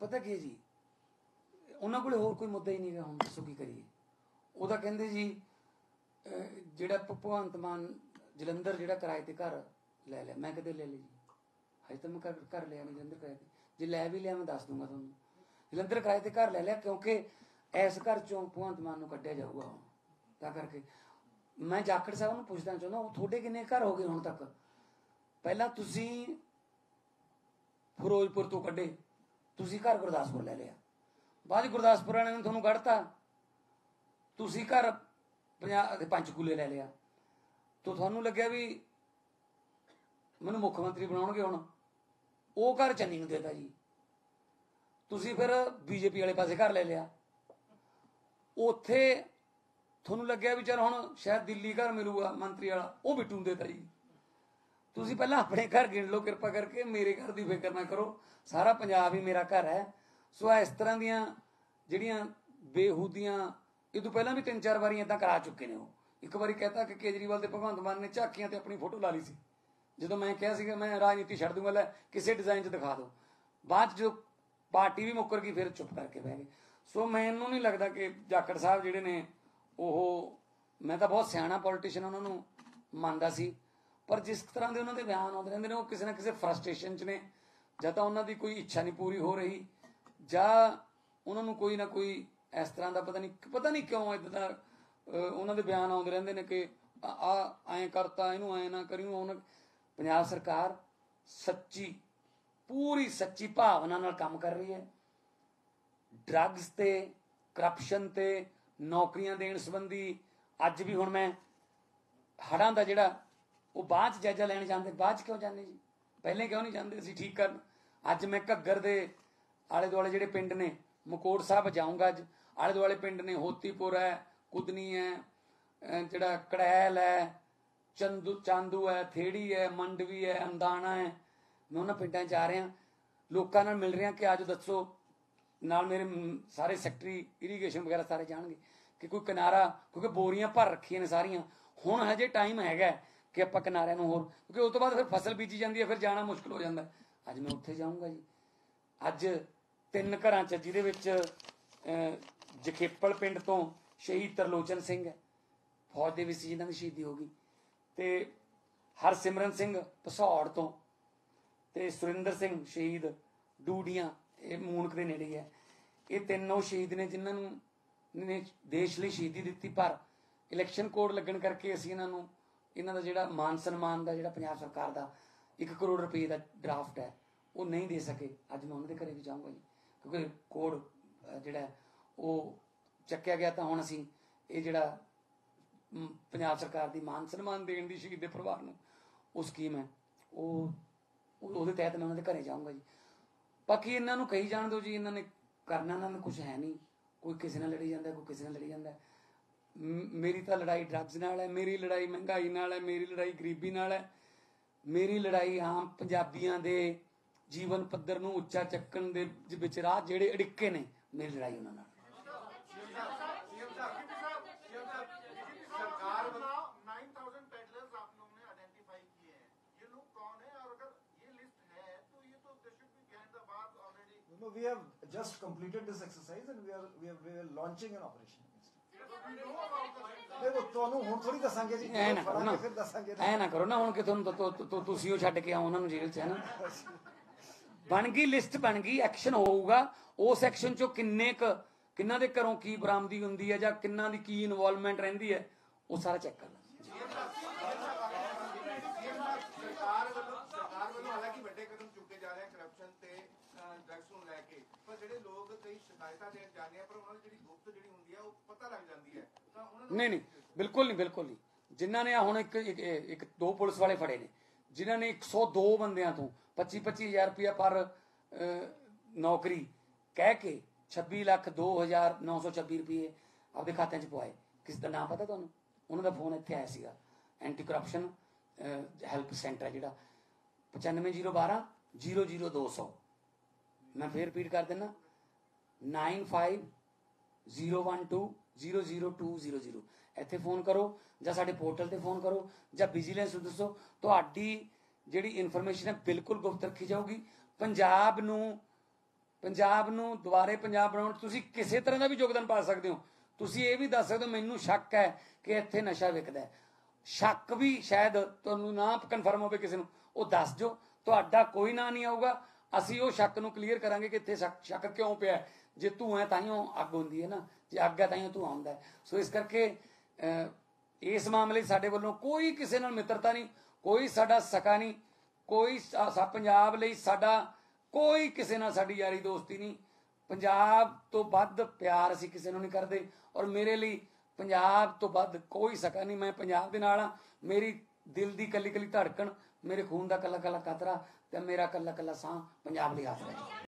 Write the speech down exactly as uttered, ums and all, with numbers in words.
पता की जी उन्होंने कोले होर कोई मुद्दा ही नहीं गा। हुण दसो की करिए। वो तो कहते जी जिहड़ा भगवंत मान जलंधर जिहड़ा किराए ते घर लै लिया, मैं कदे ले ली जी? हजे तो मैं घर घर लिया नहीं जलंधर किराए ते। जे लै भी लिया मैं दस दूंगा तुहानूं, जलंधर किराए ते घर लै लिया क्योंकि इस घर चों भगवंत मान नूं कड्ढिया जाऊगा। हुण तां करके मैं जाखड़ साहब नूं पुछदा चाहुंदा तुहाडे किन्ने घर हो गए हुण तक? पहलां तुसीं फिरोजपुर तो कड्ढे, तुसीं घर गुरदासपुर लै लिया, बाद गुरदासपुर वालिआं ने तुहानूं कढता, तुसीं घर पंजाब पंचकूले लै लिया। तो तुहानूं लग्गिआ भी मैनूं मुख मंत्री बनाउणगे हुण, वो घर चन्नी नूं देता जी। तुसीं फिर बीजेपी वाले पासे घर ले लिया, उत्थे तुहानूं लग्गिआ भी चल हुण शायद दिल्ली घर मिलूगा मंत्री वाला, वो बिट्टू नूं देता जी। तुसीं पहलां अपने घर गिण लो किरपा करके, मेरे घर की फिक्र ना करो, सारा पंजाब ही मेरा घर है। सो इस तरह दियां जिहड़ियां बेहूदियां इदों पहलां भी तीन चार वारी इदां करा चुके ने। वो एक बारी कहता कि केजरीवाल ते भगवंत मान ने झाकियां ते अपनी फोटो ला ली सी, जो मैं कहा कि मैं राजनीति छड्ड दूंगा, लै किसी डिजाइन च दिखा दो। बाद जो पार्टी भी मुकर गई फिर चुप करके बह गए। सो मैनूं नहीं लगता कि जाखड़ साहब जिहड़े ने ਉਹ मैं तो बहुत सियाणा पॉलिटिशियन उन्होंने मानता सी, पर जिस तरह के उन्होंने बयान आते रहते हैं वो किसी ना किसी फ्रस्ट्रेशन च ने, ਜਾਂ ਤਾਂ ਉਹਨਾਂ ਦੀ ਕੋਈ ਇੱਛਾ ਨਹੀਂ ਪੂਰੀ ਹੋ ਰਹੀ, ਜਾਂ ਉਹਨਾਂ ਨੂੰ ਕੋਈ ਨਾ ਕੋਈ ਇਸ ਤਰ੍ਹਾਂ ਦਾ ਪਤਾ ਨਹੀਂ ਪਤਾ ਨਹੀਂ ਕਿਉਂ ਇਦਾਂ ਦਾ ਉਹਨਾਂ ਦੇ ਬਿਆਨ ਆਉਂਦੇ ਰਹਿੰਦੇ ਨੇ ਕਿ ਆ ਐਂ ਕਰਤਾ, ਇਹਨੂੰ ਐਂ ਨਾ ਕਰੀ। ਉਹਨਾਂ ਪੰਜਾਬ ਸਰਕਾਰ ਸੱਚੀ ਪੂਰੀ ਸੱਚੀ ਭਾਵਨਾ ਨਾਲ ਕੰਮ ਕਰ ਰਹੀ ਹੈ। ਡਰੱਗਸ ਤੇ ਕਰਪਸ਼ਨ ਤੇ ਨੌਕਰੀਆਂ ਦੇਣ ਸੰਬੰਧੀ ਅੱਜ ਵੀ ਹੁਣ ਮੈਂ ਹੜ੍ਹਾਂ ਦਾ ਜਿਹੜਾ ਉਹ ਬਾਅਦ 'ਚ ਜਾਇਜ਼ਾ ਲੈਣ ਜਾਂਦੇ, ਬਾਅਦ 'ਚ ਕਿਉਂ ਜਾਂਦੇ ਜੀ? ਪਹਿਲੇ ਕਿਉਂ ਨਹੀਂ ਜਾਂਦੇ ਅਸੀਂ ਠੀਕ ਕਰਨ? ਅੱਜ ਮੈਂ ਘੱਗਰ ਦੇ ਆਲੇ ਦੁਆਲੇ ਜਿਹੜੇ ਪਿੰਡ ਨੇ, ਮਕੋੜ ਸਾਹਿਬ ਜਾਊਂਗਾ ਅੱਜ, ਆਲੇ ਦੁਆਲੇ ਪਿੰਡ ਨੇ, ਹੋਤੀਪੁਰ ਹੈ, ਕੁਦਨੀ ਹੈ, ਜਿਹੜਾ ਕੜੈਲ ਹੈ, ਚੰਦੂ ਚਾਂਦੂ ਹੈ, ਥੇੜੀ ਹੈ, ਮੰਡਵੀ ਹੈ, ਅੰਦਾਣਾ ਹੈ। ਮੈਂ ਉਹਨਾਂ ਪਿੰਡਾਂ 'ਚ ਜਾ ਰਿਹਾ, ਲੋਕਾਂ ਨਾਲ ਮਿਲ ਰਿਹਾ ਕਿ ਆਜੋ ਦੱਸੋ, ਨਾਲ ਮੇਰੇ ਸਾਰੇ ਸੈਕਟਰੀ ਇਰੀਗੇਸ਼ਨ ਵਗੈਰਾ ਸਾਰੇ ਜਾਣਗੇ ਕਿ ਕੋਈ ਕਿਨਾਰਾ, ਕਿਉਂਕਿ ਬੋਰੀਆਂ ਭਰ ਰੱਖੀਆਂ ਨੇ ਸਾਰੀਆਂ। ਹੁਣ ਹਜੇ ਟਾਈਮ ਹੈਗਾ ਕਿ ਆਪਾਂ ਕਿਨਾਰਿਆਂ ਨੂੰ ਹੋਰ, ਕਿਉਂਕਿ ਉਸ ਤੋਂ ਬਾਅਦ ਫਿਰ ਫਸਲ ਬੀਜੀ ਜਾਂਦੀ ਹੈ, ਫਿਰ ਜਾਣਾ ਮੁਸ਼ਕਿਲ ਹੋ ਜਾਂਦਾ। ਅੱਜ ਮੈਂ ਉੱਥੇ ਜਾਊਂਗਾ ਜੀ। ਅੱਜ ਤਿੰਨ ਘਰਾਂ 'ਚ, ਜਿਹਦੇ ਵਿੱਚ ਜਖੇਪਲ ਪਿੰਡ ਤੋਂ ਸ਼ਹੀਦ ਤਰਲੋਚਨ ਸਿੰਘ ਹੈ, ਫੌਜ ਦੇ ਵਿੱਚ ਜਿਨ੍ਹਾਂ ਦੀ ਸ਼ਹੀਦੀ ਹੋ ਗਈ, ਤੇ ਹਰਸਿਮਰਨ ਸਿੰਘ ਭਸੌੜ ਤੋਂ, ਤੇ ਸੁਰਿੰਦਰ ਸਿੰਘ ਸ਼ਹੀਦ ਡੂਡੀਆਂ, ਇਹ ਮੂਣਕ ਦੇ ਨੇੜੇ ਹੈ। ਇਹ ਤਿੰਨੋਂ ਸ਼ਹੀਦ ਨੇ ਜਿਨ੍ਹਾਂ ਨੂੰ ਨੇ ਦੇਸ਼ ਲਈ ਸ਼ਹੀਦੀ ਦਿੱਤੀ, ਪਰ ਇਲੈਕਸ਼ਨ ਕੋਡ ਲੱਗਣ ਕਰਕੇ ਅਸੀਂ ਇਹਨਾਂ ਨੂੰ ਇਹਨਾਂ ਦਾ ਜਿਹੜਾ ਮਾਨ ਸਨਮਾਨ ਦਾ ਜਿਹੜਾ ਪੰਜਾਬ ਸਰਕਾਰ ਦਾ ਇੱਕ ਕਰੋੜ ਰੁਪਏ ਦਾ ਡਰਾਫਟ ਹੈ ਉਹ ਨਹੀਂ ਦੇ ਸਕੇ। ਅੱਜ ਮੈਂ ਉਹਨਾਂ ਦੇ ਘਰੇ ਵੀ ਜਾਊਂਗਾ ਜੀ, ਕਿਉਂਕਿ ਕੋਡ ਜਿਹੜਾ ਉਹ ਚੱਕਿਆ ਗਿਆ। ਤਾਂ ਹੁਣ ਅਸੀਂ ਇਹ ਜਿਹੜਾ ਪੰਜਾਬ ਸਰਕਾਰ ਦੀ ਮਾਨ ਸਨਮਾਨ ਦੇਣ ਦੀ ਸ਼ਹੀਦ ਦੇ ਪਰਿਵਾਰ ਨੂੰ ਉਹ ਸਕੀਮ ਹੈ, ਉਹ ਉਹਦੇ ਤਹਿਤ ਮੈਂ ਉਹਨਾਂ ਦੇ ਘਰੇ ਜਾਊਂਗਾ ਜੀ। ਬਾਕੀ ਇਹਨਾਂ ਨੂੰ ਕਹੀ ਜਾਣ ਦਿਓ ਜੀ, ਇਹਨਾਂ ਨੇ ਕਰਨਾ ਇਹਨਾਂ ਨੂੰ ਕੁਛ ਹੈ ਨਹੀਂ। ਕੋਈ ਕਿਸੇ ਨਾਲ ਲੜੀ ਜਾਂਦਾ, ਕੋਈ ਕਿਸੇ ਨਾਲ ਲੜੀ ਜਾਂਦਾ। ਮੇਰੀ ਤਾਂ ਲੜਾਈ ਡਰੱਗਸ ਨਾਲ ਹੈ, ਮੇਰੀ ਲੜਾਈ ਮਹਿੰਗਾਈ ਨਾਲ ਹੈ, ਮੇਰੀ ਲੜਾਈ ਗਰੀਬੀ ਨਾਲ ਹੈ, ਮੇਰੀ ਲੜਾਈ ਆਮ ਪੰਜਾਬੀਆਂ ਦੇ ਜੀਵਨ ਪੱਧਰ ਨੂੰ ਉੱਚਾ ਚੱਕਣ ਦੇ ਵਿੱਚ ਰਾਹ ਜਿਹੜੇ ਅੜਿੱਕੇ ਨੇ, ਮੇਰੀ ਲੜਾਈ ਉਹਨਾਂ ਨਾਲ। No, we have just completed this exercise and we are we are we are launching an operation. देखो ਤੁਹਾਨੂੰ ਹੁਣ ਥੋੜੀ ਦੱਸਾਂਗੇ ਜੀ, ਐ ਨਾ ਕਰੋ ਨਾ, ਫਿਰ ਦੱਸਾਂਗੇ। ਐ ਨਾ ਕਰੋ ਨਾ ਹੁਣ ਕਿ ਤੁਹਾਨੂੰ ਤੁਸੀਂ ਉਹ ਛੱਡ ਕੇ ਆਓ ਉਹਨਾਂ ਨੂੰ ਜੇਲ੍ਹ 'ਚ, ਹੈ ਨਾ। ਬਣ ਗਈ ਲਿਸਟ, ਬਣ ਗਈ, ਐਕਸ਼ਨ ਹੋਊਗਾ। ਉਸ ਐਕਸ਼ਨ 'ਚੋਂ ਕਿੰਨੇ ਕੁ ਕਿੰਨਾਂ ਦੇ ਘਰੋਂ ਕੀ ਬਰਾਮਦੀ ਹੁੰਦੀ ਹੈ ਜਾਂ ਕਿੰਨਾਂ ਦੀ ਕੀ ਇਨਵੋਲਵਮੈਂਟ ਰਹਿੰਦੀ ਹੈ, ਉਹ ਸਾਰਾ ਚੈੱਕ ਕਰ ਲਾਂਗੇ। ਹਾਲਾਂਕਿ ਵੱਡੇ ਕਦਮ ਚੁੱਕੇ ਜਾ ਰਹੇ ਕਰਪਸ਼ਨ ਤੇ ਡਰੱਗਸ ਨੂੰ ਲੈ ਕੇ, ਪਰ ਜਿਹੜੇ ਲੋਕ ਕਈ ਸ਼ਿਕਾਇਤਾਂ ਦੇਣ ਜਾਂਦੇ ਆ ਪਰ ਉਹਨਾਂ ਦੀ ਜਿਹੜੀ ਗੁਪਤ ਜਿਹੜੀ ਹੁੰਦੀ ਆ ਉਹ ਪਤਾ ਲੱਗ ਜਾਂਦੀ ਹੈ, ਤਾਂ ਉਹਨਾਂ ਨੂੰ ਨਹੀਂ ਨਹੀਂ ਬਿਲਕੁਲ ਨਹੀਂ, ਬਿਲਕੁਲ ਨਹੀਂ। ਜਿਨ੍ਹਾਂ ਨੇ ਹੁਣ ਇੱਕ ਇੱਕ ਦੋ ਪੁਲਿਸ ਵਾਲੇ ਫੜੇ ਨੇ, ਜਿਨ੍ਹਾਂ ਨੇ ਇੱਕ ਸੌ ਦੋ ਬੰਦਿਆਂ ਤੋਂ ਪੱਚੀ ਪੱਚੀ ਹਜ਼ਾਰ ਰੁਪਇਆ ਪਰ ਨੌਕਰੀ ਕਹਿ ਕੇ ਛੱਬੀ ਲੱਖ ਦੋ ਹਜ਼ਾਰ ਨੌ ਸੌ ਛੱਬੀ ਰੁਪਏ ਆਪਦੇ ਖਾਤਿਆਂ 'ਚ ਪਵਾਏ। ਕਿਸੇ ਦਾ ਨਾਮ ਪਤਾ ਤੁਹਾਨੂੰ? ਉਹਨਾਂ ਦਾ ਫੋਨ ਇੱਥੇ ਆਇਆ ਸੀਗਾ, ਐਂਟੀ ਕਰਪਸ਼ਨ ਹੈਲਪ ਸੈਂਟਰ ਹੈ ਜਿਹੜਾ ਪਚਾਨਵੇਂ ਜ਼ੀਰੋ ਬਾਰਾਂ ਜ਼ੀਰੋ ਜ਼ੀਰੋ ਦੋ ਸੌ। मैं फिर रिपीट कर देना, nine five zero one two zero zero two zero zero. इत्थे फोन करो ਜਾਂ ਸਾਡੇ पोर्टल ਤੇ फोन करो ਜਾਂ विजिलेंस ਨੂੰ ਦੱਸੋ। ਤੁਹਾਡੀ ਜਿਹੜੀ ਇਨਫੋਰਮੇਸ਼ਨ ਹੈ ਬਿਲਕੁਲ ਗੁਪਤ ਰੱਖੀ ਜਾਊਗੀ। ਪੰਜਾਬ ਨੂੰ ਪੰਜਾਬ ਨੂੰ ਦੁਬਾਰੇ ਪੰਜਾਬ ਬਣਾਉਣ 'ਚ ਤੁਸੀਂ ਕਿਸੇ ਤਰ੍ਹਾਂ ਦਾ ਵੀ ਯੋਗਦਾਨ ਪਾ ਸਕਦੇ ਹੋ। ਤੁਸੀਂ ਇਹ ਵੀ ਦੱਸ ਸਕਦੇ ਹੋ ਮੈਨੂੰ ਸ਼ੱਕ ਹੈ ਕਿ ਇੱਥੇ ਨਸ਼ਾ ਵਿਕਦਾ ਹੈ। ਸ਼ੱਕ ਵੀ ਸ਼ਾਇਦ ਤੁਹਾਨੂੰ ਨਾ ਕਨਫਰਮ ਹੋਵੇ ਕਿਸੇ ਨੂੰ, ਉਹ ਦੱਸ ਦਿਓ, ਤੁਹਾਡਾ ਕੋਈ ਨਾਂ ਨਹੀਂ ਆਊਗਾ। ਅਸੀਂ ਉਹ ਸ਼ੱਕ ਨੂੰ ਕਲੀਅਰ ਕਰਾਂਗੇ ਕਿ ਇੱਥੇ ਸ਼ੱਕ ਸ਼ੱਕ ਕਿਉਂ ਪਿਆ ਹੈ। ਜੇ ਧੂੰਆਂ ਹੈ ਤਾਈਓ ਅੱਗ ਹੁੰਦੀ ਹੈ ਨਾ, ਜੇ ਅੱਗ ਹੈ ਤਾਈਓ ਧੂੰਆਂ ਹੁੰਦਾ ਹੈ। ਸੋ ਇਸ ਕਰਕੇ ਅਹ, ਇਸ ਮਾਮਲੇ 'ਚ ਸਾਡੇ ਵੱਲੋਂ ਕੋਈ ਕਿਸੇ ਨਾਲ ਮਿੱਤਰਤਾ ਨਹੀਂ, ਕੋਈ ਸਾਡਾ ਸਕਾ ਨਹੀਂ, ਕੋਈ ਸਾ- ਸਾ- ਪੰਜਾਬ ਲਈ ਸਾਡਾ ਕੋਈ ਕਿਸੇ ਨਾਲ ਸਾਡੀ ਯਾਰੀ ਦੋਸਤੀ ਨਹੀਂ। ਪੰਜਾਬ ਤੋਂ ਵੱਧ ਪਿਆਰ ਅਸੀਂ ਕਿਸੇ ਨੂੰ ਨਹੀਂ ਕਰਦੇ, ਔਰ ਮੇਰੇ ਲਈ ਪੰਜਾਬ ਤੋਂ ਵੱਧ ਕੋਈ ਸਕਾ ਨਹੀਂ। ਮੈਂ ਪੰਜਾਬ ਦੇ ਨਾਲ ਹਾਂ। ਮੇਰੀ ਦਿਲ ਦੀ ਕੱਲੀ ਕੱਲੀ ਧੜਕਣ, ਮੇਰੇ ਖੂਨ ਦਾ ਕੱਲਾ ਕੱਲਾ ਕਤਰਾ ਤੇ ਮੇਰਾ ਕੱਲਾ ਕੱਲਾ ਸਾਹ ਪੰਜਾਬ ਲਈ ਆਸਰਾ ਹੈ।